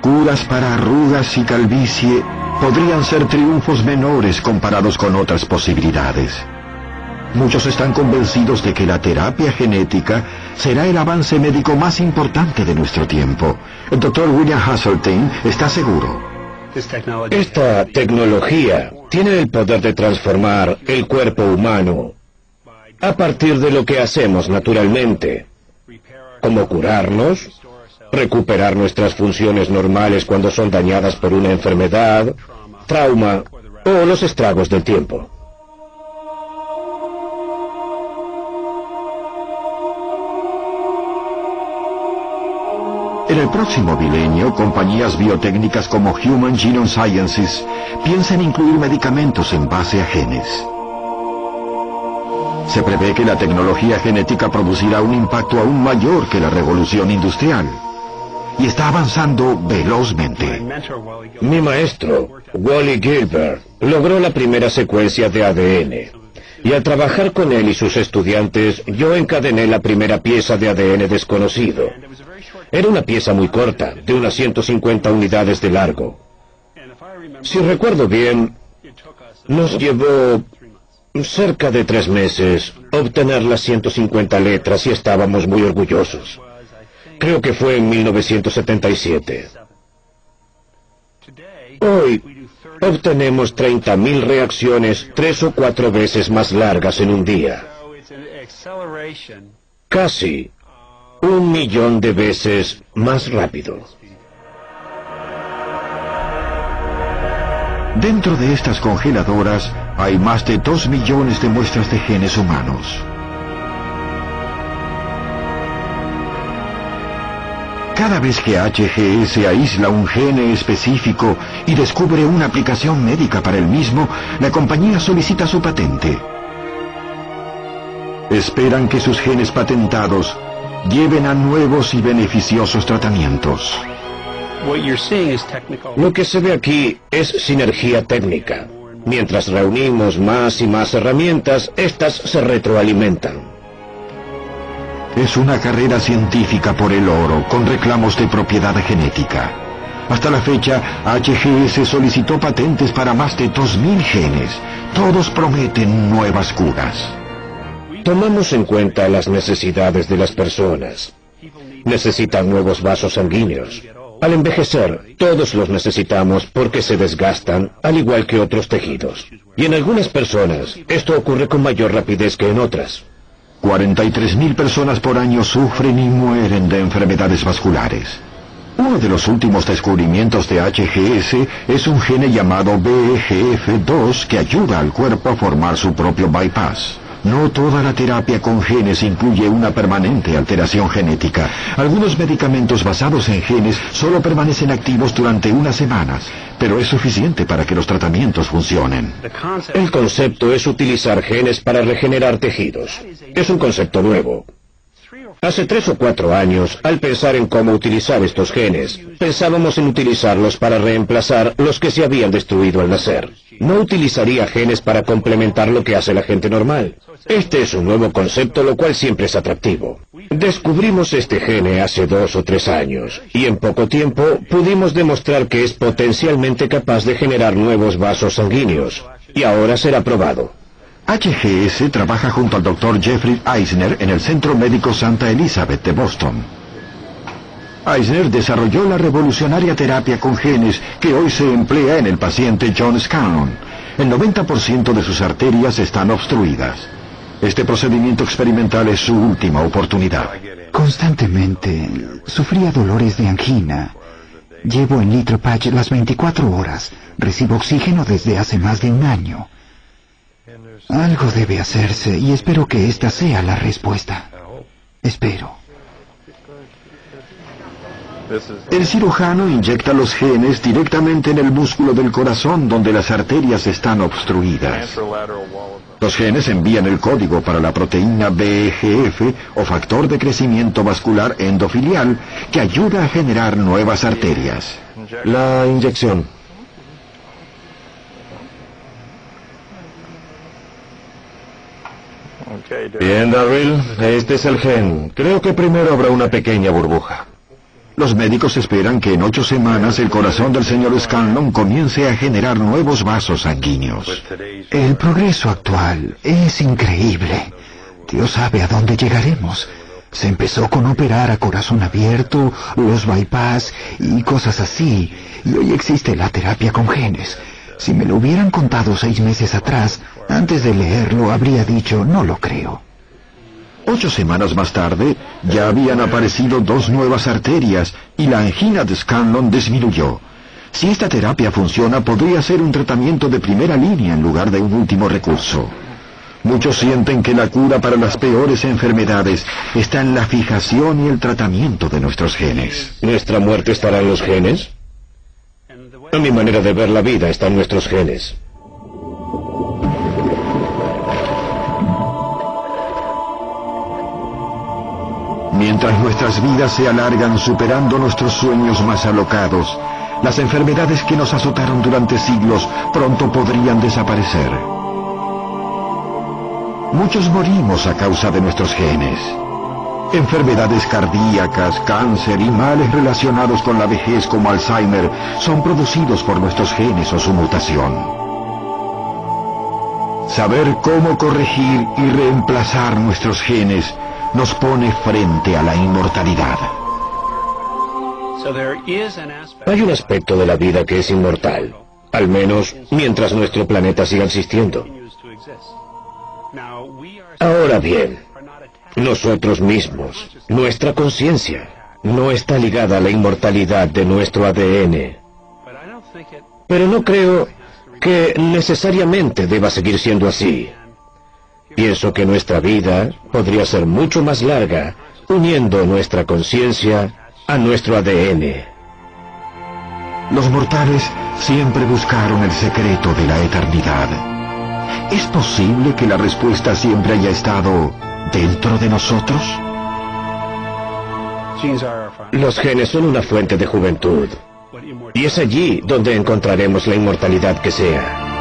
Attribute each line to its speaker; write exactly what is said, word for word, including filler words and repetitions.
Speaker 1: Curas para arrugas y calvicie podrían ser triunfos menores comparados con otras posibilidades. Muchos están convencidos de que la terapia genética será el avance médico más importante de nuestro tiempo. El doctor William Hasseltine está seguro.
Speaker 2: Esta tecnología tiene el poder de transformar el cuerpo humano a partir de lo que hacemos naturalmente, como curarnos, recuperar nuestras funciones normales cuando son dañadas por una enfermedad, trauma o los estragos del tiempo.
Speaker 1: En el próximo milenio, compañías biotécnicas como Human Genome Sciences piensan incluir medicamentos en base a genes. Se prevé que la tecnología genética producirá un impacto aún mayor que la revolución industrial. Y está avanzando velozmente.
Speaker 2: Mi maestro, Wally Gilbert, logró la primera secuencia de A D N. Y al trabajar con él y sus estudiantes, yo encadené la primera pieza de A D N desconocido. Era una pieza muy corta, de unas ciento cincuenta unidades de largo. Si recuerdo bien, nos llevó cerca de tres meses obtener las ciento cincuenta letras y estábamos muy orgullosos. Creo que fue en mil novecientos setenta y siete. Hoy obtenemos treinta mil reacciones tres o cuatro veces más largas en un día. Casi un millón de veces más rápido.
Speaker 1: Dentro de estas congeladoras hay más de dos millones de muestras de genes humanos. Cada vez que H G S aísla un gene específico y descubre una aplicación médica para el mismo, la compañía solicita su patente. Esperan que sus genes patentados lleven a nuevos y beneficiosos tratamientos.
Speaker 2: Lo que se ve aquí es sinergia técnica. Mientras reunimos más y más herramientas, estas se retroalimentan.
Speaker 1: Es una carrera científica por el oro, con reclamos de propiedad genética. Hasta la fecha, H G S solicitó patentes para más de dos mil genes. Todos prometen nuevas curas.
Speaker 2: Tomamos en cuenta las necesidades de las personas. Necesitan nuevos vasos sanguíneos. Al envejecer, todos los necesitamos porque se desgastan, al igual que otros tejidos. Y en algunas personas, esto ocurre con mayor rapidez que en otras.
Speaker 1: cuarenta y tres mil personas por año sufren y mueren de enfermedades vasculares. Uno de los últimos descubrimientos de H G S es un gene llamado B E G F dos que ayuda al cuerpo a formar su propio bypass. No toda la terapia con genes incluye una permanente alteración genética. Algunos medicamentos basados en genes solo permanecen activos durante unas semanas, pero es suficiente para que los tratamientos funcionen.
Speaker 2: El concepto es utilizar genes para regenerar tejidos. Es un concepto nuevo. Hace tres o cuatro años, al pensar en cómo utilizar estos genes, pensábamos en utilizarlos para reemplazar los que se habían destruido al nacer. No utilizaría genes para complementar lo que hace la gente normal. Este es un nuevo concepto, lo cual siempre es atractivo. Descubrimos este gene hace dos o tres años, y en poco tiempo pudimos demostrar que es potencialmente capaz de generar nuevos vasos sanguíneos, y ahora será probado.
Speaker 1: H G S trabaja junto al doctor Jeffrey Eisner en el Centro Médico Santa Elizabeth de Boston. Eisner desarrolló la revolucionaria terapia con genes que hoy se emplea en el paciente John Scanlon. El noventa por ciento de sus arterias están obstruidas. Este procedimiento experimental es su última oportunidad.
Speaker 3: Constantemente sufría dolores de angina. Llevo en Litropatch las veinticuatro horas. Recibo oxígeno desde hace más de un año. Algo debe hacerse y espero que esta sea la respuesta. Espero.
Speaker 1: El cirujano inyecta los genes directamente en el músculo del corazón donde las arterias están obstruidas. Los genes envían el código para la proteína B E G F o factor de crecimiento vascular endofilial que ayuda a generar nuevas arterias.
Speaker 2: La inyección. Bien, Darryl, este es el gen. Creo que primero habrá una pequeña burbuja.
Speaker 1: Los médicos esperan que en ocho semanas el corazón del señor Scanlon comience a generar nuevos vasos sanguíneos.
Speaker 3: El progreso actual es increíble. Dios sabe a dónde llegaremos. Se empezó con operar a corazón abierto, los bypass y cosas así. Y hoy existe la terapia con genes. Si me lo hubieran contado seis meses atrás, antes de leerlo habría dicho, no lo creo.
Speaker 1: Ocho semanas más tarde, ya habían aparecido dos nuevas arterias y la angina de Scanlon disminuyó. Si esta terapia funciona, podría ser un tratamiento de primera línea en lugar de un último recurso. Muchos sienten que la cura para las peores enfermedades está en la fijación y el tratamiento de nuestros genes.
Speaker 2: ¿Nuestra muerte estará en los genes? A mi manera de ver la vida está en nuestros genes.
Speaker 1: Mientras nuestras vidas se alargan superando nuestros sueños más alocados, las enfermedades que nos azotaron durante siglos pronto podrían desaparecer. Muchos morimos a causa de nuestros genes. Enfermedades cardíacas, cáncer y males relacionados con la vejez como Alzheimer son producidos por nuestros genes o su mutación. Saber cómo corregir y reemplazar nuestros genes nos pone frente a la inmortalidad.
Speaker 2: Hay un aspecto de la vida que es inmortal, al menos mientras nuestro planeta siga existiendo. Ahora bien, nosotros mismos, nuestra conciencia, no está ligada a la inmortalidad de nuestro A D N. Pero no creo que necesariamente deba seguir siendo así. Pienso que nuestra vida podría ser mucho más larga, uniendo nuestra conciencia a nuestro A D N.
Speaker 1: Los mortales siempre buscaron el secreto de la eternidad. ¿Es posible que la respuesta siempre haya estado dentro de nosotros?
Speaker 2: Los genes son una fuente de juventud, y es allí donde encontraremos la inmortalidad que sea.